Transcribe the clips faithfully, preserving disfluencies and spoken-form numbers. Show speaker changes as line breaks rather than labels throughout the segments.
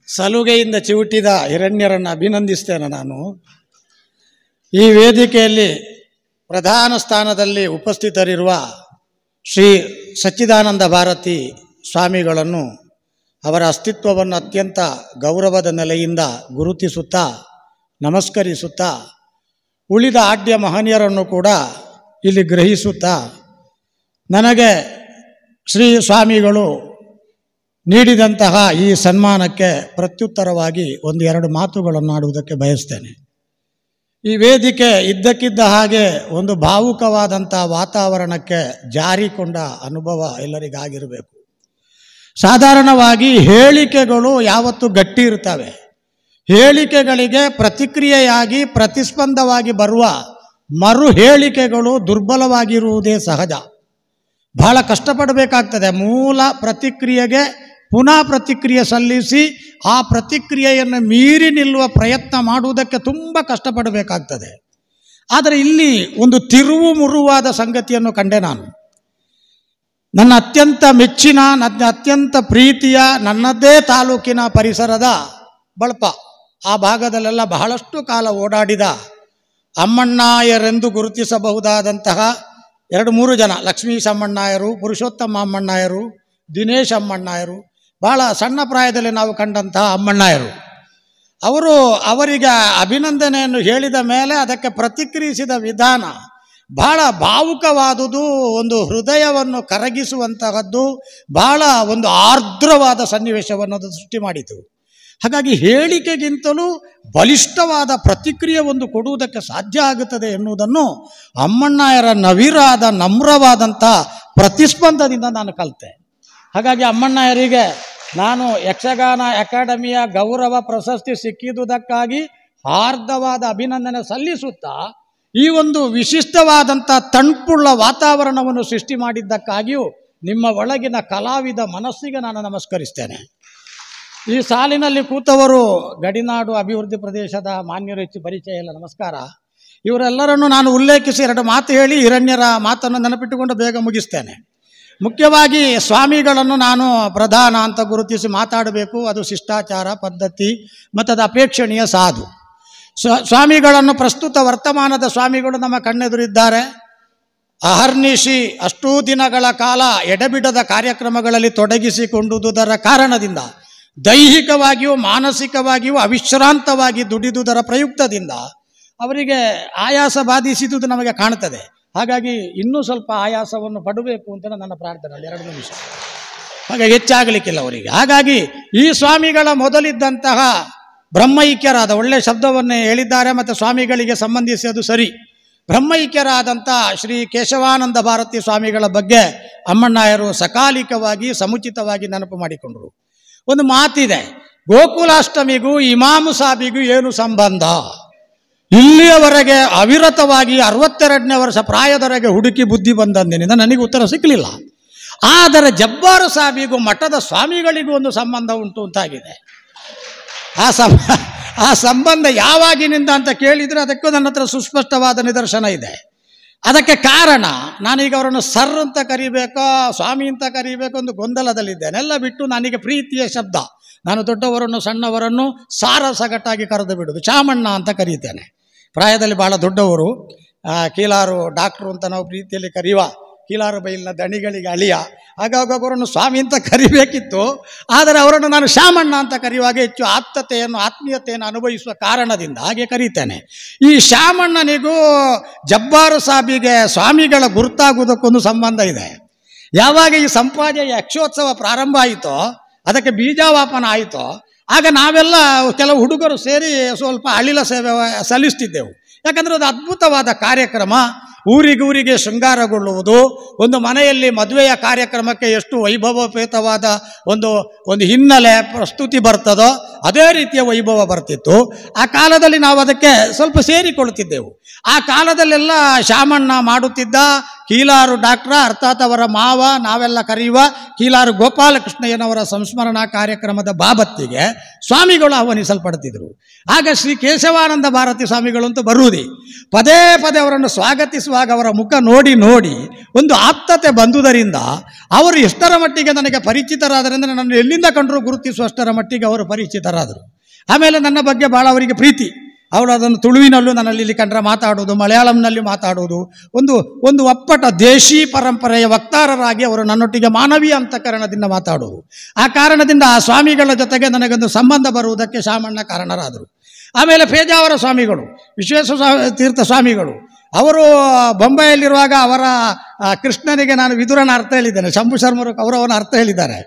ಸಲುಗೆಯಿಂದ ಚಿವುಟಿದ ಹಿರಣ್ಯರನ್ನು ಅಭಿನಂದಿಸ್ತೇನೆ. ನಾನು ಈ ವೇದಿಕೆಯಲ್ಲಿ ಪ್ರಧಾನ ಸ್ಥಾನದಲ್ಲಿ ಉಪಸ್ಥಿತರಿರುವ ಶ್ರೀ ಸಚ್ಚಿದಾನಂದ ಭಾರತಿ ಸ್ವಾಮಿಗಳನ್ನು ಅವರ ಅಸ್ತಿತ್ವವನ್ನು ಅತ್ಯಂತ ಗೌರವದ ನೆಲೆಯಿಂದ ಗುರುತಿಸುತ್ತಾ ನಮಸ್ಕರಿಸುತ್ತಾ ಉಳಿದ ಆಡ್ಯ ಮಹನೀಯರನ್ನು ಕೂಡ ಇಲ್ಲಿ ಗ್ರಹಿಸುತ್ತಾ ನನಗೆ ಶ್ರೀ ಸ್ವಾಮಿಗಳು ನೀಡಿದಂತಹ ಈ ಸನ್ಮಾನಕ್ಕೆ ಪ್ರತ್ಯುತ್ತರವಾಗಿ ಒಂದು ಎರಡು ಮಾತುಗಳನ್ನು ಆಡುವುದಕ್ಕೆ ಬಯಸ್ತೇನೆ. ಈ ವೇದಿಕೆ ಇದ್ದಕ್ಕಿದ್ದ ಹಾಗೆ ಒಂದು ಭಾವುಕವಾದಂಥ ವಾತಾವರಣಕ್ಕೆ ಜಾರಿಕೊಂಡ ಅನುಭವ ಎಲ್ಲರಿಗಾಗಿರಬೇಕು. ಸಾಧಾರಣವಾಗಿ ಹೇಳಿಕೆಗಳು ಯಾವತ್ತೂ ಗಟ್ಟಿ ಇರ್ತವೆ. ಹೇಳಿಕೆಗಳಿಗೆ ಪ್ರತಿಕ್ರಿಯೆಯಾಗಿ ಪ್ರತಿಸ್ಪಂದವಾಗಿ ಬರುವ ಮರು ಹೇಳಿಕೆಗಳು ದುರ್ಬಲವಾಗಿರುವುದೇ ಸಹಜ. ಬಹಳ ಕಷ್ಟಪಡಬೇಕಾಗ್ತದೆ. ಮೂಲ ಪ್ರತಿಕ್ರಿಯೆಗೆ ಪುನಃ ಪ್ರತಿಕ್ರಿಯೆ ಸಲ್ಲಿಸಿ ಆ ಪ್ರತಿಕ್ರಿಯೆಯನ್ನು ಮೀರಿ ನಿಲ್ಲುವ ಪ್ರಯತ್ನ ಮಾಡುವುದಕ್ಕೆ ತುಂಬ ಕಷ್ಟಪಡಬೇಕಾಗ್ತದೆ. ಆದರೆ ಇಲ್ಲಿ ಒಂದು ತಿರುವು ಮುರುವಾದ ಸಂಗತಿಯನ್ನು ಕಂಡೆ ನಾನು. ನನ್ನ ಅತ್ಯಂತ ಮೆಚ್ಚಿನ, ನನ್ನ ಅತ್ಯಂತ ಪ್ರೀತಿಯ, ನನ್ನದೇ ತಾಲೂಕಿನ ಪರಿಸರದ ಬಳಪ ಆ ಭಾಗದಲ್ಲೆಲ್ಲ ಬಹಳಷ್ಟು ಕಾಲ ಓಡಾಡಿದ ಅಮ್ಮಣ್ಣಾಯರೆಂದು ಗುರುತಿಸಬಹುದಾದಂತಹ ಎರಡು ಮೂರು ಜನ, ಲಕ್ಷ್ಮೀಶ್ ಅಮ್ಮಣ್ಣಾಯರು, ಪುರುಷೋತ್ತಮ ಅಮ್ಮಣ್ಣಾಯರು, ದಿನೇಶ್ ಅಮ್ಮಣ್ಣಾಯರು, ಬಹಳ ಸಣ್ಣ ಪ್ರಾಯದಲ್ಲಿ ನಾವು ಕಂಡಂತಹ ಅಮ್ಮಣ್ಣಾಯರು ಅವರು ಅವರಿಗೆ ಅಭಿನಂದನೆಯನ್ನು ಹೇಳಿದ ಮೇಲೆ ಅದಕ್ಕೆ ಪ್ರತಿಕ್ರಿಯಿಸಿದ ವಿಧಾನ ಬಹಳ ಭಾವುಕವಾದುದು, ಒಂದು ಹೃದಯವನ್ನು ಕರಗಿಸುವಂತಹದ್ದು, ಬಹಳ ಒಂದು ಆರ್ದ್ರವಾದ ಸನ್ನಿವೇಶವನ್ನು ಅದು ಸೃಷ್ಟಿ ಮಾಡಿತು. ಹಾಗಾಗಿ ಹೇಳಿಕೆಗಿಂತಲೂ ಬಲಿಷ್ಠವಾದ ಪ್ರತಿಕ್ರಿಯೆ ಒಂದು ಕೊಡುವುದಕ್ಕೆ ಸಾಧ್ಯ ಆಗುತ್ತದೆ ಎನ್ನುವುದನ್ನು ಅಮ್ಮಣ್ಣಾಯರ ನವಿರಾದ ನಮ್ರವಾದಂಥ ಪ್ರತಿಸ್ಪಂದದಿಂದ ನಾನು ಕಲಿತೆ. ಹಾಗಾಗಿ ಅಮ್ಮಣ್ಣಾಯರಿಗೆ ನಾನು ಯಕ್ಷಗಾನ ಅಕಾಡೆಮಿಯ ಗೌರವ ಪ್ರಶಸ್ತಿ ಸಿಕ್ಕಿದುದಕ್ಕಾಗಿ ಹಾರ್ದವಾದ ಅಭಿನಂದನೆ ಸಲ್ಲಿಸುತ್ತಾ ಈ ಒಂದು ವಿಶಿಷ್ಟವಾದಂಥ ತಣ್ಪುಳ್ಳ ವಾತಾವರಣವನ್ನು ಸೃಷ್ಟಿ ಮಾಡಿದ್ದಕ್ಕಾಗಿಯೂ ನಿಮ್ಮ ಒಳಗಿನ ಕಲಾವಿದ ಮನಸ್ಸಿಗೆ ನಾನು ನಮಸ್ಕರಿಸ್ತೇನೆ. ಈ ಸಾಲಿನಲ್ಲಿ ಕೂತವರು ಗಡಿನಾಡು ಅಭಿವೃದ್ಧಿ ಪ್ರದೇಶದ ಮಾನ್ಯರು, ಹೆಚ್ಚು ಪರಿಚಯ ಇಲ್ಲ, ನಮಸ್ಕಾರ. ಇವರೆಲ್ಲರನ್ನು ನಾನು ಉಲ್ಲೇಖಿಸಿ ಎರಡು ಮಾತು ಹೇಳಿ ಹಿರಣ್ಯರ ಮಾತನ್ನು ನೆನಪಿಟ್ಟುಕೊಂಡು ಬೇಗ ಮುಗಿಸ್ತೇನೆ. ಮುಖ್ಯವಾಗಿ ಸ್ವಾಮಿಗಳನ್ನು ನಾನು ಪ್ರಧಾನ ಅಂತ ಗುರುತಿಸಿ ಮಾತಾಡಬೇಕು. ಅದು ಶಿಷ್ಟಾಚಾರ ಪದ್ಧತಿ ಮತ್ತು ಅದು ಅಪೇಕ್ಷಣೀಯ ಸಾಧು. ಸ್ವ ಸ್ವಾಮಿಗಳನ್ನು ಪ್ರಸ್ತುತ ವರ್ತಮಾನದ ಸ್ವಾಮಿಗಳು ನಮ್ಮ ಕಣ್ಣೆದುರಿದ್ದಾರೆ. ಅಹರ್ನಿಶಿ ಅಷ್ಟೂ ದಿನಗಳ ಕಾಲ ಎಡೆಬಿಡದ ಕಾರ್ಯಕ್ರಮಗಳಲ್ಲಿ ತೊಡಗಿಸಿಕೊಂಡುದರ ಕಾರಣದಿಂದ, ದೈಹಿಕವಾಗಿಯೂ ಮಾನಸಿಕವಾಗಿಯೂ ಅವಿಶ್ರಾಂತವಾಗಿ ದುಡಿದುದರ ಪ್ರಯುಕ್ತದಿಂದ ಅವರಿಗೆ ಆಯಾಸ ಬಾಧಿಸಿದುದು ನಮಗೆ ಕಾಣ್ತದೆ. ಹಾಗಾಗಿ ಇನ್ನೂ ಸ್ವಲ್ಪ ಆಯಾಸವನ್ನು ಪಡಬೇಕು ಅಂತ ನನ್ನ ಪ್ರಾರ್ಥನೆ. ಎರಡು ನಿಮಿಷ ಹಾಗೆ ಹೆಚ್ಚಾಗಲಿಕ್ಕಿಲ್ಲ ಅವರಿಗೆ. ಹಾಗಾಗಿ ಈ ಸ್ವಾಮಿಗಳ ಮೊದಲಿದ್ದಂತಹ ಬ್ರಹ್ಮೈಕ್ಯರಾದ, ಒಳ್ಳೆಯ ಶಬ್ದವನ್ನೇ ಹೇಳಿದ್ದಾರೆ ಮತ್ತು ಸ್ವಾಮಿಗಳಿಗೆ ಸಂಬಂಧಿಸಿ ಅದು ಸರಿ, ಬ್ರಹ್ಮೈಕ್ಯರಾದಂಥ ಶ್ರೀ ಕೇಶವಾನಂದ ಭಾರತಿ ಸ್ವಾಮಿಗಳ ಬಗ್ಗೆ ಅಮ್ಮಣ್ಣಾಯರು ಸಕಾಲಿಕವಾಗಿ ಸಮುಚಿತವಾಗಿ ನೆನಪು ಮಾಡಿಕೊಂಡರು. ಒಂದು ಮಾತಿದೆ, ಗೋಕುಲಾಷ್ಟಮಿಗೂ ಇಮಾಮು ಸಾಬಿಗೂ ಏನು ಸಂಬಂಧ? ಇಲ್ಲಿಯವರೆಗೆ ಅವಿರತವಾಗಿ ಅರವತ್ತೆರಡನೇ ವರ್ಷ ಪ್ರಾಯದವರೆಗೆ ಹುಡುಕಿ ಬುದ್ಧಿ ಬಂದಂದಿನಿಂದ ನನಗೆ ಉತ್ತರ ಸಿಕ್ಕಲಿಲ್ಲ. ಆದರೆ ಜಬ್ಬಾರು ಸಾಬಿಗೂ ಮಠದ ಸ್ವಾಮಿಗಳಿಗೂ ಒಂದು ಸಂಬಂಧ ಉಂಟು ಅಂತಾಗಿದೆ. ಆ ಸಂ ಆ ಸಂಬಂಧ ಯಾವಾಗಿನಿಂದ ಅಂತ ಕೇಳಿದರೆ ಅದಕ್ಕೂ ನನ್ನ ಹತ್ರ ಸುಸ್ಪಷ್ಟವಾದ ನಿದರ್ಶನ ಇದೆ. ಅದಕ್ಕೆ ಕಾರಣ, ನಾನೀಗ ಅವರನ್ನು ಸರ್ ಅಂತ ಕರಿಬೇಕೋ ಸ್ವಾಮಿ ಅಂತ ಕರಿಬೇಕು ಒಂದು ಗೊಂದಲದಲ್ಲಿದ್ದೇನೆ. ಎಲ್ಲ ಬಿಟ್ಟು ನನಗೆ ಪ್ರೀತಿಯ ಶಬ್ದ, ನಾನು ದೊಡ್ಡವರನ್ನು ಸಣ್ಣವರನ್ನು ಸಾರ ಸಗಟಾಗಿ ಕರೆದು ಬಿಡುವುದು. ಚಾಮಣ್ಣ ಅಂತ ಕರೀತೇನೆ. ಪ್ರಾಯದಲ್ಲಿ ಭಾಳ ದೊಡ್ಡವರು, ಕೀಲಾರು ಡಾಕ್ಟ್ರು ಅಂತ ನಾವು ಪ್ರೀತಿಯಲ್ಲಿ ಕರೆಯುವ ಕೀಲಾರು ಬೈಲಿನ ದಣಿಗಳಿಗೆ ಅಳಿಯ. ಹಾಗಾಗಿ ಅವರನ್ನು ಸ್ವಾಮಿ ಅಂತ ಕರಿಬೇಕಿತ್ತು, ಆದರೆ ಅವರನ್ನು ನಾನು ಶ್ಯಾಮಣ್ಣ ಅಂತ ಕರೆಯುವಾಗ ಹೆಚ್ಚು ಆಪ್ತತೆಯನ್ನು ಆತ್ಮೀಯತೆಯನ್ನು ಅನುಭವಿಸುವ ಕಾರಣದಿಂದ ಹಾಗೆ ಕರೀತೇನೆ. ಈ ಶ್ಯಾಮಣ್ಣನಿಗೂ ಜಬ್ಬಾರು ಸಾಬಿಗೆ ಸ್ವಾಮಿಗಳ ಗುರುತಾಗುವುದಕ್ಕೊಂದು ಸಂಬಂಧ ಇದೆ. ಯಾವಾಗ ಈ ಸಂಪಾಜೆಯ ಯಕ್ಷೋತ್ಸವ ಪ್ರಾರಂಭ ಆಯಿತೋ, ಅದಕ್ಕೆ ಬೀಜಾವಾಪನ ಆಯಿತೋ, ಆಗ ನಾವೆಲ್ಲ ಕೆಲವು ಹುಡುಗರು ಸೇರಿ ಸ್ವಲ್ಪ ಅಳಿಲ ಸೇವೆ ಸಲ್ಲಿಸ್ತಿದ್ದೆವು. ಯಾಕಂದರೆ ಅದು ಅದ್ಭುತವಾದ ಕಾರ್ಯಕ್ರಮ. ಊರಿಗೂರಿಗೆ ಶೃಂಗಾರಗೊಳ್ಳುವುದು, ಒಂದು ಮನೆಯಲ್ಲಿ ಮದುವೆಯ ಕಾರ್ಯಕ್ರಮಕ್ಕೆ ಎಷ್ಟು ವೈಭವೋಪೇತವಾದ ಒಂದು ಒಂದು ಹಿನ್ನೆಲೆ ಪ್ರಸ್ತುತಿ ಬರ್ತದೋ ಅದೇ ರೀತಿಯ ವೈಭವ ಬರ್ತಿತ್ತು. ಆ ಕಾಲದಲ್ಲಿ ನಾವು ಅದಕ್ಕೆ ಸ್ವಲ್ಪ ಸೇರಿಕೊಳ್ತಿದ್ದೆವು. ಆ ಕಾಲದಲ್ಲೆಲ್ಲ ಶಾಮಣ್ಣ ಮಾಡುತ್ತಿದ್ದ ಕೀಲಾರು ಡಾಕ್ಟ್ರ, ಅರ್ಥಾತ್ ಅವರ ಮಾವ, ನಾವೆಲ್ಲ ಕರೆಯುವ ಕೀಲಾರು ಗೋಪಾಲಕೃಷ್ಣಯ್ಯನವರ ಸಂಸ್ಮರಣಾ ಕಾರ್ಯಕ್ರಮದ ಬಾಬತ್ತಿಗೆ ಸ್ವಾಮಿಗಳು ಆಹ್ವಾನಿಸಲ್ಪಡ್ತಿದ್ರು. ಆಗ ಶ್ರೀ ಕೇಶವಾನಂದ ಭಾರತಿ ಸ್ವಾಮಿಗಳಂತೂ ಬರುವುದೇ, ಪದೇ ಪದೇ ಅವರನ್ನು ಸ್ವಾಗತಿಸುವ ಮಾತಾಡುವಾಗ ಅವರ ಮುಖ ನೋಡಿ ನೋಡಿ ಒಂದು ಆಪ್ತತೆ ಬಂದುದರಿಂದ ಅವರು ಎಷ್ಟರ ಮಟ್ಟಿಗೆ ನನಗೆ ಪರಿಚಿತರಾದರಿಂದ ನನ್ನ ಎಲ್ಲಿಂದ ಕಂಡರೂ ಗುರುತಿಸುವಷ್ಟರ ಮಟ್ಟಿಗೆ ಅವರು ಪರಿಚಿತರಾದರು. ಆಮೇಲೆ ನನ್ನ ಬಗ್ಗೆ ಭಾಳ ಅವರಿಗೆ ಪ್ರೀತಿ. ಅವಳು ಅದನ್ನು ತುಳುವಿನಲ್ಲೂ ನನ್ನಲ್ಲಿ ಇಲ್ಲಿ ಕಂಡ್ರೆ ಮಾತಾಡುವುದು, ಮಲಯಾಳಂನಲ್ಲಿ ಮಾತಾಡುವುದು, ಒಂದು ಒಂದು ಒಪ್ಪಟ ದೇಶಿ ಪರಂಪರೆಯ ವಕ್ತಾರರಾಗಿ ಅವರು ನನ್ನೊಟ್ಟಿಗೆ ಮಾನವೀಯ ಅಂತಃಕರಣದಿಂದ ಮಾತಾಡುವುದು. ಆ ಕಾರಣದಿಂದ ಆ ಸ್ವಾಮಿಗಳ ಜೊತೆಗೆ ನನಗೊಂದು ಸಂಬಂಧ ಬರುವುದಕ್ಕೆ ಶಾಮಣ್ಣ ಕಾರಣರಾದರು. ಆಮೇಲೆ ಪೇಜಾವರ ಸ್ವಾಮಿಗಳು, ವಿಶ್ವೇಶ್ವರ ತೀರ್ಥ ಸ್ವಾಮಿಗಳು, ಅವರು ಬೊಂಬೈಯಲ್ಲಿರುವಾಗ ಅವರ ಕೃಷ್ಣನಿಗೆ ನಾನು ವಿದುರನ ಅರ್ಥ ಹೇಳಿದ್ದೇನೆ, ಶಂಭು ಶರ್ಮರು ಕೌರವನ ಅರ್ಥ ಹೇಳಿದ್ದಾರೆ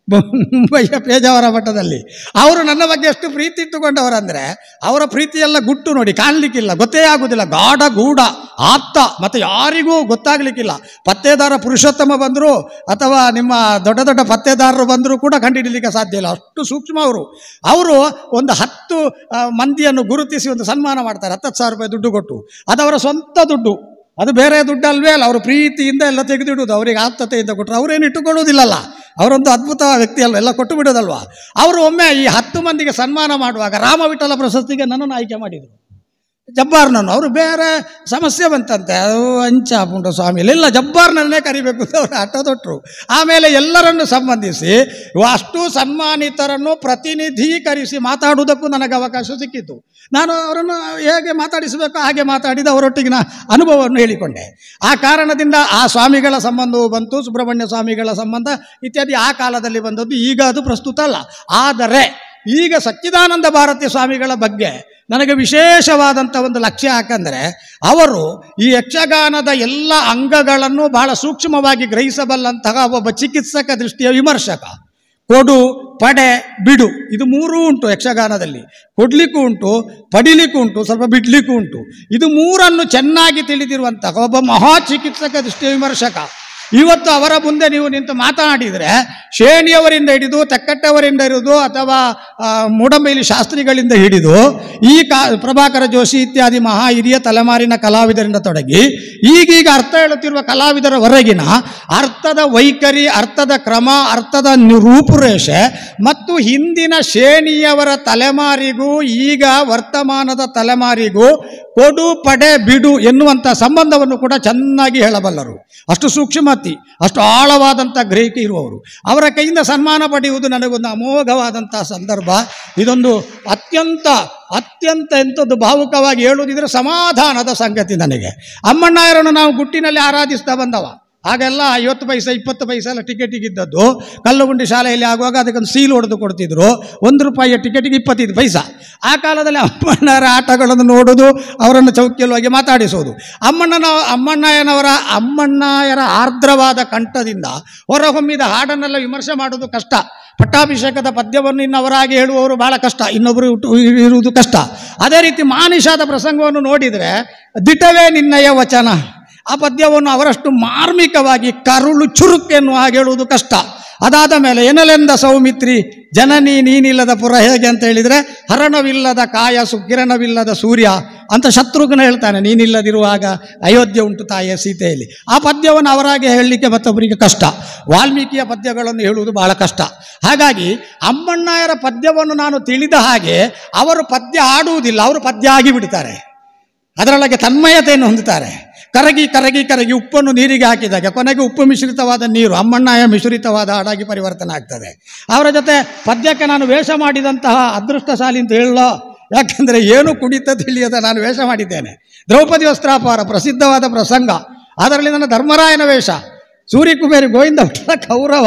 ಮುಂಬೈಯ ಪೇಜಾವರ ಮಠದಲ್ಲಿ. ಅವರು ನನ್ನ ಬಗ್ಗೆ ಎಷ್ಟು ಪ್ರೀತಿ ಇಟ್ಟುಕೊಂಡವರಂದರೆ ಅವರ ಪ್ರೀತಿಯೆಲ್ಲ ಗುಟ್ಟು ನೋಡಿ ಕಾಣಲಿಕ್ಕಿಲ್ಲ, ಗೊತ್ತೇ ಆಗುವುದಿಲ್ಲ, ಗಾಢ ಗೂಢ ಆಪ್ತ, ಮತ್ತು ಯಾರಿಗೂ ಗೊತ್ತಾಗಲಿಕ್ಕಿಲ್ಲ. ಪತ್ತೇದಾರ ಪುರುಷೋತ್ತಮ ಬಂದರು ಅಥವಾ ನಿಮ್ಮ ದೊಡ್ಡ ದೊಡ್ಡ ಪತ್ತೇದಾರರು ಬಂದರೂ ಕೂಡ ಕಂಡುಹಿಡಲಿಕ್ಕೆ ಸಾಧ್ಯ ಇಲ್ಲ, ಅಷ್ಟು ಸೂಕ್ಷ್ಮ ಅವರು. ಅವರು ಒಂದು ಹತ್ತು ಮಂದಿಯನ್ನು ಗುರುತಿಸಿ ಒಂದು ಸನ್ಮಾನ ಮಾಡ್ತಾರೆ, ಹತ್ತತ್ತು ಸಾವಿರ ರೂಪಾಯಿ ದುಡ್ಡು ಕೊಟ್ಟು. ಅದು ಅವರ ಸ್ವಂತ ದುಡ್ಡು, ಅದು ಬೇರೆ ದುಡ್ಡು ಅಲ್ವೇ ಅಲ್ಲ, ಅವರು ಪ್ರೀತಿಯಿಂದ ಎಲ್ಲ ತೆಗೆದಿಡುವುದು, ಅವರಿಗೆ ಆಪ್ತತೆಯಿಂದ ಕೊಟ್ಟರು. ಅವರೇನು ಇಟ್ಟುಕೊಳ್ಳುವುದಿಲ್ಲಲ್ಲ, ಅವರೊಂದು ಅದ್ಭುತ ವ್ಯಕ್ತಿ ಅಲ್ವ, ಎಲ್ಲ ಕೊಟ್ಟು ಬಿಡೋದಲ್ವ. ಅವರು ಒಮ್ಮೆ ಈ ಹತ್ತು ಮಂದಿಗೆ ಸನ್ಮಾನ ಮಾಡುವಾಗ ರಾಮವಿಠಲ ಪ್ರಶಸ್ತಿಗೆ ನನ್ನನ್ನು ಆಯ್ಕೆ ಮಾಡಿದರು, ಜಬ್ಬಾರ್ನನ್ನು. ಅವರು ಬೇರೆ ಸಮಸ್ಯೆ ಬಂತಂತೆ, ಅದು ಅಂಚಾಪುಂಡ ಸ್ವಾಮಿಯಲ್ಲಿ ಇಲ್ಲ, ಜಬ್ಬಾರ್ನನ್ನೇ ಕರಿಬೇಕು ಅಂತ ಅವರು ಹಠ ತೊಟ್ಟರು. ಆಮೇಲೆ ಎಲ್ಲರನ್ನು ಸಂಬಂಧಿಸಿ ಅಷ್ಟು ಸನ್ಮಾನಿತರನ್ನು ಪ್ರತಿನಿಧೀಕರಿಸಿ ಮಾತಾಡುವುದಕ್ಕೂ ನನಗೆ ಅವಕಾಶ ಸಿಕ್ಕಿತು. ನಾನು ಅವರನ್ನು ಹೇಗೆ ಮಾತಾಡಿಸಬೇಕು ಹಾಗೆ ಮಾತಾಡಿದ ಅವರೊಟ್ಟಿಗಿನ ಅನುಭವವನ್ನು ಹೇಳಿಕೊಂಡೆ. ಆ ಕಾರಣದಿಂದ ಆ ಸ್ವಾಮಿಗಳ ಸಂಬಂಧವೂ ಬಂತು, ಸುಬ್ರಹ್ಮಣ್ಯ ಸ್ವಾಮಿಗಳ ಸಂಬಂಧ ಇತ್ಯಾದಿ ಆ ಕಾಲದಲ್ಲಿ ಬಂದದ್ದು. ಈಗ ಅದು ಪ್ರಸ್ತುತ ಅಲ್ಲ. ಆದರೆ ಈಗ ಸಚ್ಚಿದಾನಂದ ಭಾರತಿ ಸ್ವಾಮಿಗಳ ಬಗ್ಗೆ ನನಗೆ ವಿಶೇಷವಾದಂಥ ಒಂದು ಲಕ್ಷ್ಯ, ಯಾಕಂದರೆ ಅವರು ಈ ಯಕ್ಷಗಾನದ ಎಲ್ಲ ಅಂಗಗಳನ್ನು ಬಹಳ ಸೂಕ್ಷ್ಮವಾಗಿ ಗ್ರಹಿಸಬಲ್ಲಂತಹ ಒಬ್ಬ ಚಿಕಿತ್ಸಕ ದೃಷ್ಟಿಯ ವಿಮರ್ಶಕ. ಕೊಡು, ಪಡೆ, ಬಿಡು, ಇದು ಮೂರೂ ಉಂಟು ಯಕ್ಷಗಾನದಲ್ಲಿ. ಕೊಡ್ಲಿಕ್ಕೂ ಉಂಟು, ಪಡಿಲಿಕ್ಕೂ ಉಂಟು, ಸ್ವಲ್ಪ ಬಿಡ್ಲಿಕ್ಕೂ ಉಂಟು. ಇದು ಮೂರನ್ನು ಚೆನ್ನಾಗಿ ತಿಳಿದಿರುವಂತಹ ಒಬ್ಬ ಮಹಾ ಚಿಕಿತ್ಸಕ ದೃಷ್ಟಿಯ ವಿಮರ್ಶಕ. ಇವತ್ತು ಅವರ ಮುಂದೆ ನೀವು ನಿಂತು ಮಾತನಾಡಿದರೆ ಶೇಣಿಯವರಿಂದ ಹಿಡಿದು ತೆಕ್ಕಟ್ಟವರಿಂದ ಹಿಡಿದು ಅಥವಾ ಮೂಡಂಬೈಲಿ ಶಾಸ್ತ್ರಿಗಳಿಂದ ಹಿಡಿದು ಈ ಕಾ ಪ್ರಭಾಕರ ಜೋಶಿ ಇತ್ಯಾದಿ ಮಹಾ ಹಿರಿಯ ತಲೆಮಾರಿನ ಕಲಾವಿದರಿಂದ ತೊಡಗಿ ಈಗೀಗ ಅರ್ಥ ಹೇಳುತ್ತಿರುವ ಕಲಾವಿದರವರೆಗಿನ ಅರ್ಥದ ವೈಖರಿ, ಅರ್ಥದ ಕ್ರಮ, ಅರ್ಥದ ರೂಪುರೇಷೆ ಮತ್ತು ಹಿಂದಿನ ಶೇಣಿಯವರ ತಲೆಮಾರಿಗೂ ಈಗ ವರ್ತಮಾನದ ತಲೆಮಾರಿಗೂ ಕೊಡು, ಪಡೆ, ಬಿಡು ಎನ್ನುವಂಥ ಸಂಬಂಧವನ್ನು ಕೂಡ ಚೆನ್ನಾಗಿ ಹೇಳಬಲ್ಲರು. ಅಷ್ಟು ಸೂಕ್ಷ್ಮತಿ, ಅಷ್ಟು ಆಳವಾದಂಥ ಗ್ರಹಿಕೆ ಇರುವವರು. ಅವರ ಕೈಯಿಂದ ಸನ್ಮಾನ ಪಡೆಯುವುದು ನನಗೊಂದು ಅಮೋಘವಾದಂಥ ಸಂದರ್ಭ. ಇದೊಂದು ಅತ್ಯಂತ ಅತ್ಯಂತ ಎಂಥದ್ದು ಭಾವುಕವಾಗಿ ಹೇಳುವುದಿದ್ರೆ ಸಮಾಧಾನದ ಸಂಗತಿ ನನಗೆ. ಅಮ್ಮಣ್ಣಾಯರನ್ನು ನಾವು ಗುಟ್ಟಿನಲ್ಲಿ ಆರಾಧಿಸ್ತಾ ಬಂದವ. ಹಾಗೆಲ್ಲ ಐವತ್ತು ಪೈಸೆ ಇಪ್ಪತ್ತು ಪೈಸೆ ಎಲ್ಲ ಟಿಕೆಟಿಗೆ ಇದ್ದದ್ದು. ಕಲ್ಲುಗುಂಡಿ ಶಾಲೆಯಲ್ಲಿ ಆಗುವಾಗ ಅದಕ್ಕೊಂದು ಸೀಲ್ ಹೊಡೆದು ಕೊಡ್ತಿದ್ರು, ಒಂದು ರೂಪಾಯಿಯ ಟಿಕೆಟಿಗೆ ಇಪ್ಪತ್ತೈದು ಪೈಸಾ. ಆ ಕಾಲದಲ್ಲಿ ಅಮ್ಮಣ್ಣರ ಆಟಗಳನ್ನು ನೋಡೋದು, ಅವರನ್ನು ಚೌಕಿಯಲ್ಲಿ ಹೋಗಿ ಮಾತಾಡಿಸೋದು. ಅಮ್ಮಣ್ಣನ ಅಮ್ಮಣ್ಣಯ್ಯನವರ ಅಮ್ಮಣ್ಣಯ್ಯರ ಆರ್ದ್ರವಾದ ಕಂಠದಿಂದ ಹೊರಹೊಮ್ಮಿದ ಹಾಡನ್ನೆಲ್ಲ ವಿಮರ್ಶೆ ಮಾಡೋದು ಕಷ್ಟ. ಪಟ್ಟಾಭಿಷೇಕದ ಪದ್ಯವನ್ನು ಇನ್ನವರಾಗಿ ಹೇಳುವವರು ಬಹಳ ಕಷ್ಟ, ಇನ್ನೊಬ್ಬರು ಇರುವುದು ಕಷ್ಟ. ಅದೇ ರೀತಿ ಮಾನಿಷಾದ ಪ್ರಸಂಗವನ್ನು ನೋಡಿದರೆ ದಿಟವೇ ನಿನ್ನಯ ವಚನ, ಆ ಪದ್ಯವನ್ನು ಅವರಷ್ಟು ಮಾರ್ಮಿಕವಾಗಿ ಕರುಳು ಚುರುಕು ಎನ್ನುವ ಹಾಗೆ ಹೇಳುವುದು ಕಷ್ಟ. ಅದಾದ ಮೇಲೆ ಎನಲೆಂದ ಸೌಮಿತ್ರಿ ಜನನಿ ನೀನಿಲ್ಲದ ಪುರ ಹೇಗೆ ಅಂತ ಹೇಳಿದರೆ ಹರಣವಿಲ್ಲದ ಕಾಯ ಸುಕಿರಣವಿಲ್ಲದ ಸೂರ್ಯ ಅಂತ ಶತ್ರುಘ್ನ ಹೇಳ್ತಾನೆ, ನೀನಿಲ್ಲದಿರುವಾಗ ಅಯೋಧ್ಯೆ ಉಂಟು ತಾಯಿಯ ಸೀತೆಯಲ್ಲಿ. ಆ ಪದ್ಯವನ್ನು ಅವರಾಗೆ ಹೇಳಲಿಕ್ಕೆ ಮತ್ತೊಬ್ಬರಿಗೆ ಕಷ್ಟ. ವಾಲ್ಮೀಕಿಯ ಪದ್ಯಗಳನ್ನು ಹೇಳುವುದು ಬಹಳ ಕಷ್ಟ. ಹಾಗಾಗಿ ಅಮ್ಮಣ್ಣಾಯರ ಪದ್ಯವನ್ನು ನಾನು ತಿಳಿದ ಹಾಗೆ ಅವರು ಪದ್ಯ ಹಾಡುವುದಿಲ್ಲ, ಅವರು ಪದ್ಯ ಆಗಿ ಬಿಡ್ತಾರೆ, ಅದರೊಳಗೆ ತನ್ಮಯತೆಯನ್ನು ಹೊಂದುತ್ತಾರೆ. ಕರಗಿ ಕರಗಿ ಕರಗಿ ಉಪ್ಪನ್ನು ನೀರಿಗೆ ಹಾಕಿದಾಗ ಕೊನೆಗೆ ಉಪ್ಪು ಮಿಶ್ರಿತವಾದ ನೀರು ಅಮ್ಮಣ್ಣಾಯ ಮಿಶ್ರಿತವಾದ ಹಾಡಾಗಿ ಪರಿವರ್ತನೆ ಆಗ್ತದೆ. ಅವರ ಜೊತೆ ಪದ್ಯಕ್ಕೆ ನಾನು ವೇಷ ಮಾಡಿದಂತಹ ಅದೃಷ್ಟಶಾಲಿ ಅಂತ ಹೇಳೋ, ಯಾಕೆಂದರೆ ಏನು ಕುಡಿತ ತಿಳಿಯದ ನಾನು ವೇಷ ಮಾಡಿದ್ದೇನೆ. ದ್ರೌಪದಿ ವಸ್ತ್ರಾಪಹಾರ ಪ್ರಸಿದ್ಧವಾದ ಪ್ರಸಂಗ, ಅದರಲ್ಲಿ ನನ್ನ ಧರ್ಮರಾಯನ ವೇಷ, ಸೂರ್ಯಕುಬೇರಿ ಗೋವಿಂದ ಭಟ್ಟರ ಕೌರವ,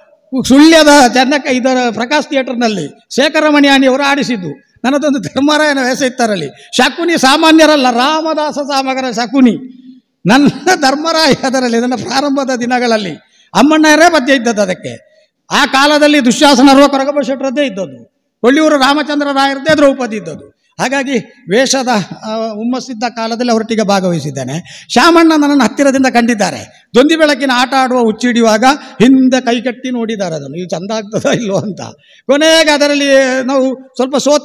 ಸುಳ್ಯದ ಚೆನ್ನಕ್ಕ ಇದರ ಪ್ರಕಾಶ್ ಥಿಯೇಟರ್ನಲ್ಲಿ ಶೇಖರಮಣಿಯಾಣಿಯವರು ಆಡಿಸಿದ್ದು. ನನ್ನದೊಂದು ಧರ್ಮರಾಯನ ವೇಷ ಇತ್ತರಲ್ಲಿ. ಶಕುನಿ ಸಾಮಾನ್ಯರಲ್ಲ, ರಾಮದಾಸ ಸಾಮಗರ ಶಕುನಿ. ನನ್ನ ಧರ್ಮರಾಯ ಅದರಲ್ಲಿ ನನ್ನ ಪ್ರಾರಂಭದ ದಿನಗಳಲ್ಲಿ ಅಮ್ಮಣ್ಣರೇ ಪದ್ಯ ಇದ್ದದ್ದು. ಅದಕ್ಕೆ ಆ ಕಾಲದಲ್ಲಿ ದುಶ್ಯಾಸನರುವ ಕೊರಗಬ್ಬ ಶೆಟ್ಟರದ್ದೇ ಇದ್ದದ್ದು, ಕೊಳ್ಳಿಯೂರು ರಾಮಚಂದ್ರ ರಾಯರದ್ದೇ ದ್ರೌಪದಿ ಇದ್ದದ್ದು. ಹಾಗಾಗಿ ವೇಷದ ಹುಮ್ಮಸ್ಸಿದ್ದ ಕಾಲದಲ್ಲಿ ಅವರೊಟ್ಟಿಗೆ ಭಾಗವಹಿಸಿದ್ದೇನೆ. ಶಾಮಣ್ಣ ನನ್ನನ್ನು ಹತ್ತಿರದಿಂದ ಕಂಡಿದ್ದಾರೆ. ದೊಂದಿ ಬೆಳಕಿನ ಆಟ ಆಡುವ ಹುಚ್ಚಿಡಿಯುವಾಗ ಹಿಂದೆ ಕೈಕಟ್ಟಿ ನೋಡಿದ್ದಾರೆ, ಅದನ್ನು ಇದು ಚಂದ ಆಗ್ತದೋ ಇಲ್ಲೋ ಅಂತ. ಕೊನೆಗೆ ಅದರಲ್ಲಿ ನಾವು ಸ್ವಲ್ಪ ಸೋತೆವು.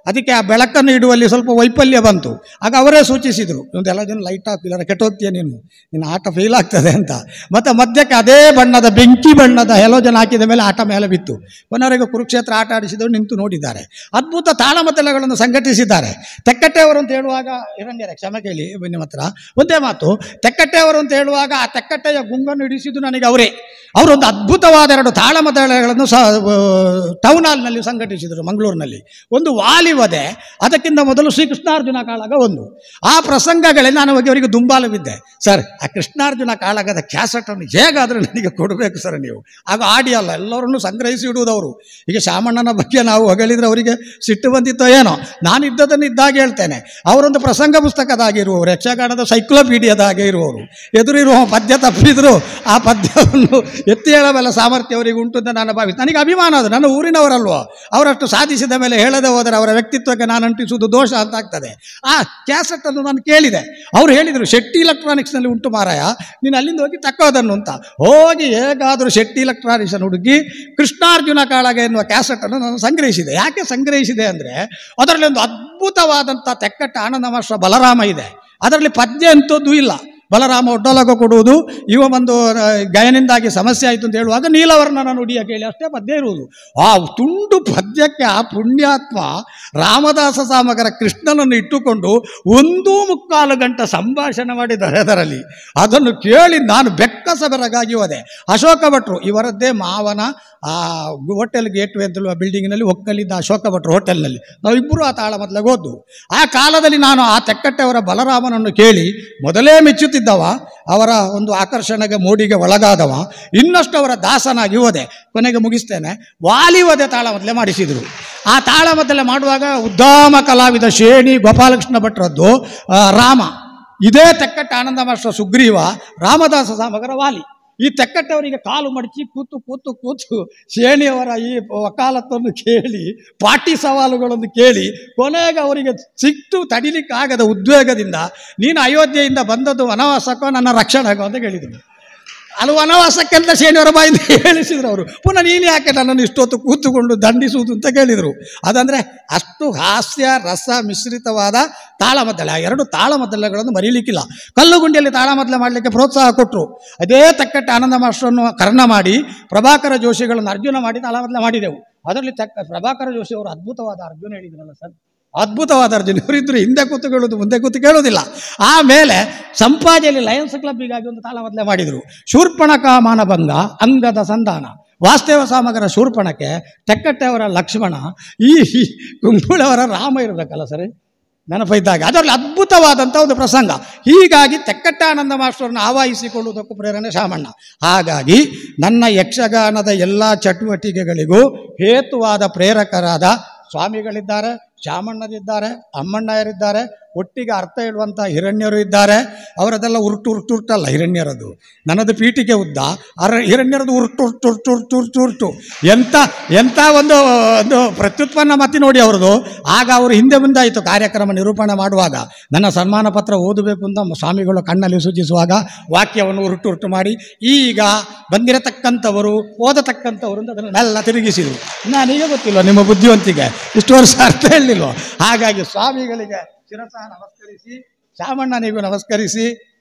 ಅದಕ್ಕೆ ಆ ಬೆಳಕನ್ನು ಇಡುವಲ್ಲಿ ಸ್ವಲ್ಪ ವೈಫಲ್ಯ ಬಂತು. ಆಗ ಅವರೇ ಸೂಚಿಸಿದರು, ಇದೆಲ್ಲ ಜನ ಲೈಟ್ ಹಾಕಿಲ್ಲ, ಕೆಟ್ಟೋಗ್ತೀಯ ನೀನು, ನಿನ್ನ ಆಟ ಫೇಲ್ ಆಗ್ತದೆ ಅಂತ. ಮತ್ತು ಮಧ್ಯಕ್ಕೆ ಅದೇ ಬಣ್ಣದ ಬೆಂಕಿ ಬಣ್ಣದ ಹೆಲೋಜನ್ ಹಾಕಿದ ಮೇಲೆ ಆಟ ಮೇಲೆ ಬಿತ್ತು. ಕೊನೆಯವರೆಗೆ ಕುರುಕ್ಷೇತ್ರ ಆಟ ಆಡಿಸಿದವರು ನಿಂತು ನೋಡಿದ್ದಾರೆ. ಅದ್ಭುತ ತಾಳಮದ್ದಳೆಗಳನ್ನು ಸಂಘಟಿಸಿದ್ದಾರೆ. ತೆಕ್ಕಟ್ಟೆಯವರು ಅಂತ ಹೇಳುವಾಗ ಹಿರಣ್ಯರೇ ಕ್ಷಮೆ ಕೇಳಿ ನಿಮ್ಮ ಹತ್ರ ಒಂದೇ ಮಾತು, ತೆಕ್ಕಟ್ಟೆಯವರು ಅಂತ ಹೇಳುವಾಗ ಆ ತೆಕ್ಕಟ್ಟೆಯ ಗುಂಗನ್ನು ಹಿಡಿಸಿದ್ದು ನನಗೆ ಅವರೇ. ಅವರೊಂದು ಅದ್ಭುತವಾದ ಎರಡು ತಾಳಮದ್ದಳೆಗಳನ್ನು ಸ ಟೌನ್ ಹಾಲ್ನಲ್ಲಿ ಸಂಘಟಿಸಿದರು ಮಂಗಳೂರಿನಲ್ಲಿ. ಒಂದು ವಾಲಿವದೆ, ಅದಕ್ಕಿಂತ ಮೊದಲು ಶ್ರೀಕೃಷ್ಣಾರ್ಜುನ ಕಾಳಗ ಒಂದು. ಆ ಪ್ರಸಂಗಗಳೇ ನಾನು ಹೋಗಿ ಅವರಿಗೆ ದುಂಬಾಲವಿದ್ದೆ. ಸರ್, ಆ ಕೃಷ್ಣಾರ್ಜುನ ಕಾಳಗದ ಕ್ಯಾಸೆಟನ್ನು ಹೇಗಾದರೂ ನನಗೆ ಕೊಡಬೇಕು ಸರ್ ನೀವು. ಆಗ ಆಡಿಯಲ್ಲ, ಎಲ್ಲರನ್ನೂ ಸಂಗ್ರಹಿಸಿ ಇಡುವುದವರು. ಈಗ ಶಾಮಣ್ಣನ ಬಗ್ಗೆ ನಾವು ಹೊಗಳಿದ್ರೆ ಅವರಿಗೆ ಸಿಟ್ಟು ಬಂದಿತ್ತೋ ಏನೋ. ನಾನು ಇದ್ದದನ್ನು ಇದ್ದಾಗ ಹೇಳ್ತೇನೆ. ಅವರೊಂದು ಪ್ರಸಂಗ ಪುಸ್ತಕದಾಗಿರುವವರು, ಯಕ್ಷಗಾನದ ಸೈಕ್ಲೋಪೀಡಿಯಾದಾಗೆ ಇರುವವರು. ಎದುರಿರುವ ಪದ್ಯ ತಪ್ಪಿದ್ರು ಆ ಪದ್ಯವನ್ನು ಎತ್ತಿ ಹೇಳಬಲ್ಲ ಸಾಮರ್ಥ್ಯ ಅವರಿಗೆ ಉಂಟು ಅಂತ ನಾನು ಭಾವಿಸಿ, ನನಗೆ ಅಭಿಮಾನ ಅದು. ನನ್ನ ಊರಿನವರಲ್ವೋ, ಅವರಷ್ಟು ಸಾಧಿಸಿದ ಮೇಲೆ ಹೇಳದೆ ಹೋದರೆ ಅವರ ವ್ಯಕ್ತಿತ್ವಕ್ಕೆ ನಾನು ಅಂಟಿಸುವುದು ದೋಷ ಅಂತ ಆಗ್ತದೆ. ಆ ಕ್ಯಾಸೆಟನ್ನು ನಾನು ಕೇಳಿದೆ. ಅವರು ಹೇಳಿದರು, ಶೆಟ್ಟಿ ಇಲೆಕ್ಟ್ರಾನಿಕ್ಸ್ನಲ್ಲಿ ಉಂಟು ಮಾರಾಯ, ನೀನು ಅಲ್ಲಿಂದ ಹೋಗಿ ತಕ್ಕೋದನ್ನು ಅಂತ. ಹೋಗಿ ಹೇಗಾದರೂ ಶೆಟ್ಟಿ ಇಲೆಕ್ಟ್ರಾನಿಕ್ಸ್ ಹುಡುಗಿ ಕೃಷ್ಣಾರ್ಜುನ ಕಾಳಗ ಎನ್ನುವ ಕ್ಯಾಸೆಟನ್ನು ನಾನು ಸಂಗ್ರಹಿಸಿದೆ. ಯಾಕೆ ಸಂಗ್ರಹಿಸಿದೆ ಅಂದರೆ ಅದರಲ್ಲಿ ಒಂದು ಅದ್ಭುತವಾದಂಥ ತೆಕ್ಕಟ್ಟ ಆನಂದ ಮಾಸ್ಟರ್ ಬಲರಾಮ ಇದೆ. ಅದರಲ್ಲಿ ಪದ್ಯ ಎಂಥದ್ದು ಇಲ್ಲ. ಬಲರಾಮ ಒಡ್ಡೋಲಗ ಕೊಡುವುದು, ಇವ ಒಂದು ಗಾಯನಿಂದಾಗಿ ಸಮಸ್ಯೆ ಆಯಿತು ಅಂತ ಹೇಳುವಾಗ ನೀಲವರ್ಣನ ನುಡಿಯ ಕೇಳಿ ಅಷ್ಟೇ ಪದ್ಯ ಇರುವುದು. ಆ ತುಂಡು ಪದ್ಯಕ್ಕೆ ಆ ಪುಣ್ಯಾತ್ಮ ರಾಮದಾಸ ಸಾಮಗರ ಕೃಷ್ಣನನ್ನು ಇಟ್ಟುಕೊಂಡು ಒಂದು ಮುಕ್ಕಾಲು ಗಂಟೆ ಸಂಭಾಷಣೆ ಮಾಡಿದ್ದಾರೆ ಅದರಲ್ಲಿ. ಅದನ್ನು ಕೇಳಿ ನಾನು ಬೆಕ್ಕಸ ಬೆರಗಾಗಿ ಹೋದೆ. ಅಶೋಕ ಭಟ್ರು ಇವರದ್ದೇ ಮಾವನ ಆ ಹೋಟೆಲ್ ಗೇಟ್ವೇ ಅಂತೇಳುವ ಬಿಲ್ಡಿಂಗ್ನಲ್ಲಿ ಒಕ್ಕಲಿದ್ದ ಅಶೋಕ ಭಟ್ರು ಹೋಟೆಲ್ನಲ್ಲಿ ನಾವಿಬ್ಬರು ಆ ತಾಳ ಮೊದಲಾಗ ಹೋದ್ದು. ಆ ಕಾಲದಲ್ಲಿ ನಾನು ಆ ತೆಕ್ಕಟ್ಟೆಯವರ ಬಲರಾಮನನ್ನು ಕೇಳಿ ಮೊದಲೇ ಮೆಚ್ಚುತ್ತಿದ್ದವ, ಅವರ ಒಂದು ಆಕರ್ಷಣೆಗೆ ಮೋಡಿಗೆ ಒಳಗಾದವ, ಇನ್ನಷ್ಟು ಅವರ ದಾಸನಾಗಿ ಹೋದೆ. ಕೊನೆಗೆ ಮುಗಿಸ್ತೇನೆ. ವಾಲಿವದೆ ತಾಳ ಮೊದಲೇ ಮಾಡಿಸಿದರು. ಆ ತಾಳ ಮೊದಲೇ ಮಾಡುವಾಗ ಉದ್ದಾಮ ಕಲಾವಿದ ಶೇಣಿ ಗೋಪಾಲಕೃಷ್ಣ ಭಟ್ರದ್ದು ರಾಮ, ಇದೇ ತೆಕ್ಕಟ್ಟ ಆನಂದ ಮಾಸ್ಟರ್ ಸುಗ್ರೀವ, ರಾಮದಾಸ ಸಾಮಗರ ವಾಲಿ. ಈ ತೆಕ್ಕಟ್ಟವರಿಗೆ ಕಾಲು ಮಡಚಿ ಕೂತು ಕೂತು ಕೂತು ಶೇಣಿಯವರ ಈ ವಕಾಲತ್ತನ್ನು ಕೇಳಿ, ಪಾಟಿ ಸವಾಲುಗಳನ್ನು ಕೇಳಿ, ಕೊನೆಗೆ ಅವರಿಗೆ ಸಿಟ್ಟು ತಡಿಲಿಕ್ಕಾಗದ ಉದ್ವೇಗದಿಂದ, ನೀನು ಅಯೋಧ್ಯೆಯಿಂದ ಬಂದದ್ದು ವನವಾಸಕ್ಕೋ ನನ್ನ ರಕ್ಷಣೆಗೋ ಅಂತ ಕೇಳಿದರು. ಅಲ್ಲಿ ವನವಾಸಕ್ಕೆಂತ ಶೇಣಿಯವರ ಬಾಯಿಂದ ಹೇಳಿಸಿದ್ರು ಅವರು. ಪುನಃ ನೀನು ಯಾಕೆ ನನ್ನನ್ನು ಇಷ್ಟೊತ್ತು ಕೂತುಕೊಂಡು ದಂಡಿಸುವುದು ಅಂತ ಕೇಳಿದರು. ಅದಂದರೆ ಅಷ್ಟು ಹಾಸ್ಯ ರಸ ಮಿಶ್ರಿತವಾದ ತಾಳಮದ್ದಲೆ. ಆ ಎರಡು ತಾಳಮದ್ದಲೆಗಳನ್ನು ಮರೀಲಿಕ್ಕಿಲ್ಲ. ಕಲ್ಲುಗುಂಡಿಯಲ್ಲಿ ತಾಳಮದ್ದಲೆ ಮಾಡಲಿಕ್ಕೆ ಪ್ರೋತ್ಸಾಹ ಕೊಟ್ಟರು. ಅದೇ ತೆಕ್ಕಟ್ಟ ಆನಂದ ಮಾಸ್ಟರನ್ನು ಕರ್ಣ ಮಾಡಿ, ಪ್ರಭಾಕರ ಜೋಶಿಗಳನ್ನು ಅರ್ಜುನ ಮಾಡಿ ತಾಳಮದ್ದಲೆ ಮಾಡಿದೆವು. ಅದರಲ್ಲಿ ತೆಕ್ಕ ಪ್ರಭಾಕರ ಜೋಶಿ ಅವರು ಅದ್ಭುತವಾದ ಅರ್ಜುನ ಹೇಳಿದ್ರಲ್ಲ ಸರ್, ಅದ್ಭುತವಾದ ಅರ್ಜುನ. ಇವರಿದ್ದರು ಹಿಂದೆ ಕೂತು ಕೇಳೋದು, ಮುಂದೆ ಕೂತು ಕೇಳೋದಿಲ್ಲ. ಆಮೇಲೆ ಸಂಪಾಜೆಯಲ್ಲಿ ಲಯನ್ಸ್ ಕ್ಲಬ್ಬಿಗಾಗಿ ಒಂದು ತಾಳಮದ್ದಲೆ ಮಾಡಿದರು. ಶೂರ್ಪಣಕ ಮಾನಭಂಗ, ಅಂಗದ ಸಂಧಾನ, ವಾಸ್ತವ ಸಾಮಗರ ಶೂರ್ಪಣಕ್ಕೆ, ತೆಕ್ಕಟ್ಟೆಯವರ ಲಕ್ಷ್ಮಣ, ಈ ಕುಂಬಳವರ ರಾಮ ಇರಬೇಕಲ್ಲ ಸರಿ ನೆನಪಿದ್ದಾಗ. ಅದರಲ್ಲಿ ಅದ್ಭುತವಾದಂಥ ಒಂದು ಪ್ರಸಂಗ. ಹೀಗಾಗಿ ತೆಕ್ಕಟ್ಟಾನಂದ ಮಾಸ್ಟರನ್ನು ಆವಾಹಿಸಿಕೊಳ್ಳುವುದಕ್ಕೂ ಪ್ರೇರಣೆ ಶಾಮಣ್ಣ. ಹಾಗಾಗಿ ನನ್ನ ಯಕ್ಷಗಾನದ ಎಲ್ಲ ಚಟುವಟಿಕೆಗಳಿಗೂ ಹೇತುವಾದ ಪ್ರೇರಕರಾದ ಸ್ವಾಮಿಗಳಿದ್ದಾರೆ, ಶಾಮಣ್ಣರಿದ್ದಾರೆ, ಅಮ್ಮಣ್ಣಯರಿದ್ದಾರೆ, ಒಟ್ಟಿಗೆ ಅರ್ಥ ಹೇಳುವಂಥ ಹಿರಣ್ಯರು ಇದ್ದಾರೆ. ಅವರದೆಲ್ಲ ಉರುಟು ಉರುಟು ಉರುಟಲ್ಲ ಹಿರಣ್ಯರದು, ನನ್ನದು ಪೀಠಿಕೆ ಉದ್ದ, ಅರ ಹಿರಣ್ಯರದು ಉರುಟು ಉರುಟು ಉರುಟು ಉರುಟು ಉರುಟು ಉರುಟು ಎಂಥ ಎಂಥ ಒಂದು ಒಂದು ಪ್ರತ್ಯುತ್ಪನ್ನ ಮತಿ ನೋಡಿ ಅವರದು. ಆಗ ಅವರು ಹಿಂದೆ ಮುಂದೆ ಆಯಿತು ಕಾರ್ಯಕ್ರಮ ನಿರೂಪಣೆ ಮಾಡುವಾಗ. ನನ್ನ ಸನ್ಮಾನ ಪತ್ರ ಓದಬೇಕು ಅಂತ ಸ್ವಾಮಿಗಳು ಕಣ್ಣಲ್ಲಿ ಸೂಚಿಸುವಾಗ ವಾಕ್ಯವನ್ನು ಉರುಟು ಉರುಟು ಮಾಡಿ, ಈಗ ಬಂದಿರತಕ್ಕಂಥವರು ಓದತಕ್ಕಂಥವರು ಅಂತ ಅದನ್ನು ಎಲ್ಲ ತಿರುಗಿಸಿದರು. ನಾನೀಗ ಗೊತ್ತಿಲ್ಲ ನಿಮ್ಮ ಬುದ್ಧಿವಂತಿಗೆ, ಇಷ್ಟು ವರ್ಷ ಅರ್ಥ ಹೇಳಲಿಲ್ಲ. ಹಾಗಾಗಿ ಸ್ವಾಮಿಗಳಿಗೆ ಶಿರಸಃ ನಮಸ್ಕರಿಸಿ, ಶಾಮಣ್ಣನಿಗೂ ನಮಸ್ಕರಿಸಿ,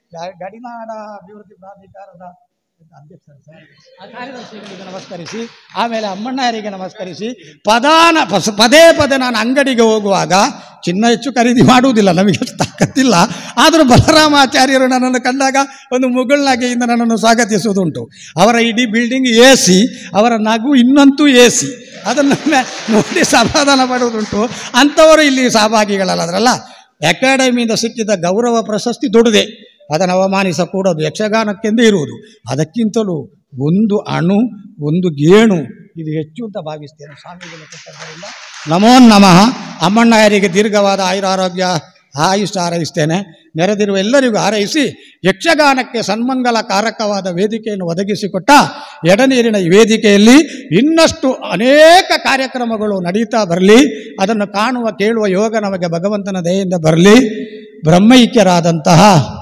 ಗಡಿನಾಡ ಅಭಿವೃದ್ಧಿ ಪ್ರಾಧಿಕಾರದ ಅಧ್ಯಕ್ಷರು ಸರ್ ಆ ಕಾರ್ಯದರ್ಶಿಗಳಿಗೆ ನಮಸ್ಕರಿಸಿ, ಆಮೇಲೆ ಅಮ್ಮಣ್ಣಯರಿಗೆ ನಮಸ್ಕರಿಸಿ, ಪದಾನ ಪದೇ ಪದೇ ನಾನು ಅಂಗಡಿಗೆ ಹೋಗುವಾಗ ಚಿನ್ನ ಹೆಚ್ಚು ಖರೀದಿ ಮಾಡುವುದಿಲ್ಲ, ನಮಗೆ ತಾಕತ್ತಿಲ್ಲ. ಆದರೂ ಬಲರಾಮಾಚಾರ್ಯರು ನನ್ನನ್ನು ಕಂಡಾಗ ಒಂದು ಮುಗುಳ್ನಗೆಯಿಂದ ನನ್ನನ್ನು ಸ್ವಾಗತಿಸುವುದುಂಟು. ಅವರ ಇಡೀ ಬಿಲ್ಡಿಂಗ್ ಎ ಸಿ, ಅವರ ನಗು ಇನ್ನಂತೂ ಎ ಸಿ, ಅದನ್ನು ನೋಡಿ ಸಮಾಧಾನ ಪಡುವುದುಂಟು. ಅಂಥವರು ಇಲ್ಲಿ ಸಹಭಾಗಿಗಳಲ್ಲದ್ರಲ್ಲ. ಅಕಾಡೆಮಿಯಿಂದ ಸಿಕ್ಕಿದ ಗೌರವ ಪ್ರಶಸ್ತಿ ದೊಡ್ಡದೆ, ಅದನ್ನು ಅವಮಾನಿಸಕೂಡದು, ಯಕ್ಷಗಾನಕ್ಕೆಂದೇ ಇರುವುದು. ಅದಕ್ಕಿಂತಲೂ ಒಂದು ಅಣು ಒಂದು ಗೇಣು ಇದು ಹೆಚ್ಚು ಅಂತ ಭಾವಿಸ್ತೇನೆ ಸ್ವಾಮಿಗಳು ಕೊಟ್ಟದ್ದರಿಂದ. ನಮೋ ನಮಃ. ಅಮ್ಮಣ್ಣಯರಿಗೆ ದೀರ್ಘವಾದ ಆಯುರಾರೋಗ್ಯ ಆಯುಷ್ ಹಾರೈಸ್ತೇನೆ. ನೆರೆದಿರುವ ಎಲ್ಲರಿಗೂ ಹಾರೈಸಿ ಯಕ್ಷಗಾನಕ್ಕೆ ಸನ್ಮಂಗಲಕಾರಕವಾದ ವೇದಿಕೆಯನ್ನು ಒದಗಿಸಿಕೊಟ್ಟ ಎಡನೀರಿನ ಈ ವೇದಿಕೆಯಲ್ಲಿ ಇನ್ನಷ್ಟು ಅನೇಕ ಕಾರ್ಯಕ್ರಮಗಳು ನಡೀತಾ ಬರಲಿ. ಅದನ್ನು ಕಾಣುವ ಕೇಳುವ ಯೋಗ ನಮಗೆ ಭಗವಂತನ ದಯೆಯಿಂದ ಬರಲಿ. ಬ್ರಹ್ಮೈಕ್ಯರಾದಂತಹ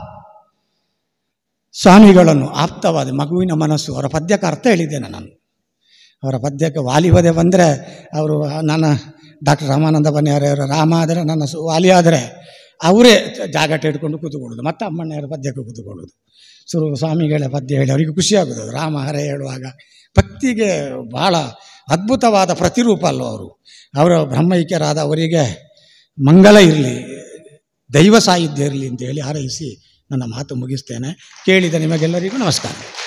ಸ್ವಾಮಿಗಳನ್ನು ಆಪ್ತವಾದ ಮಗುವಿನ ಮನಸ್ಸು, ಅವರ ಪದ್ಯಕ್ಕೆ ಅರ್ಥ ಹೇಳಿದ್ದೇನೆ ನಾನು. ಅವರ ಪದ್ಯಕ್ಕೆ ವಾಲಿವದೆ ಬಂದರೆ ಅವರು ನನ್ನ ಡಾಕ್ಟರ್ ರಾಮಾನಂದ ಬನ್ಯಾರೆಯವರ ರಾಮ ಆದರೆ ನನ್ನ ಸು ವಾಲಿ ಆದರೆ ಅವರೇ ಜಾಗಟ ಇಟ್ಕೊಂಡು ಕೂತ್ಕೊಳ್ಳೋದು, ಮತ್ತು ಅಮ್ಮಣ್ಣವರ ಪದ್ಯಕ್ಕೆ ಕೂತ್ಕೊಳ್ಳೋದು. ಸುರು ಸ್ವಾಮಿಗಳ ಪದ್ಯ ಹೇಳಿ ಅವರಿಗೆ ಖುಷಿಯಾಗೋದು. ರಾಮ ಹರ ಹೇಳುವಾಗ ಭಕ್ತಿಗೆ ಭಾಳ ಅದ್ಭುತವಾದ ಪ್ರತಿರೂಪ ಅಲ್ಲೋ ಅವರು. ಅವರ ಬ್ರಹ್ಮೈಕ್ಯರಾದ ಅವರಿಗೆ ಮಂಗಲ ಇರಲಿ, ದೈವ ಸಾಹಿತ್ಯ ಇರಲಿ ಅಂತೇಳಿ ಹಾರೈಸಿ ನನ್ನ ಮಾತು ಮುಗಿಸ್ತೇನೆ. ಕೇಳಿದ ನಿಮಗೆಲ್ಲರಿಗೂ ನಮಸ್ಕಾರ.